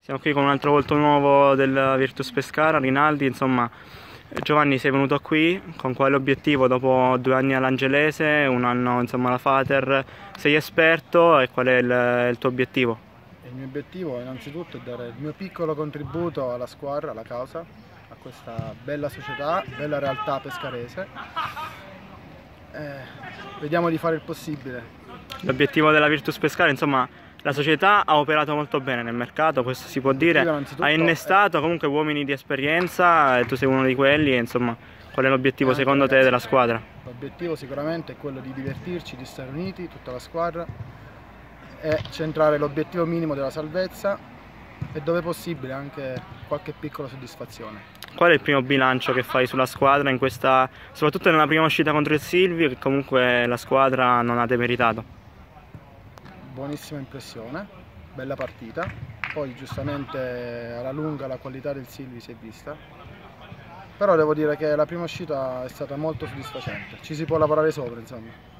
Siamo qui con un altro volto nuovo del Virtus Pescara, Rinaldi. Insomma, Giovanni, sei venuto qui con quale obiettivo? Dopo 2 anni all'Angelese, un anno insomma alla Fater, sei esperto e qual è il tuo obiettivo? Il mio obiettivo innanzitutto è dare il mio piccolo contributo alla squadra, alla causa, a questa bella società, bella realtà pescarese. Vediamo di fare il possibile. L'obiettivo della Virtus Pescara, insomma, la società ha operato molto bene nel mercato, questo si può dire, ha innestato comunque uomini di esperienza e tu sei uno di quelli, e, insomma, qual è l'obiettivo secondo te della squadra? L'obiettivo sicuramente è quello di divertirci, di stare uniti, tutta la squadra, e centrare l'obiettivo minimo della salvezza e dove possibile anche qualche piccola soddisfazione. Qual è il primo bilancio che fai sulla squadra in questa, soprattutto nella prima uscita contro il Silvio, che comunque la squadra non ha demeritato? Buonissima impressione, bella partita, poi giustamente alla lunga la qualità del Silvi si è vista, però devo dire che la prima uscita è stata molto soddisfacente, ci si può lavorare sopra insomma.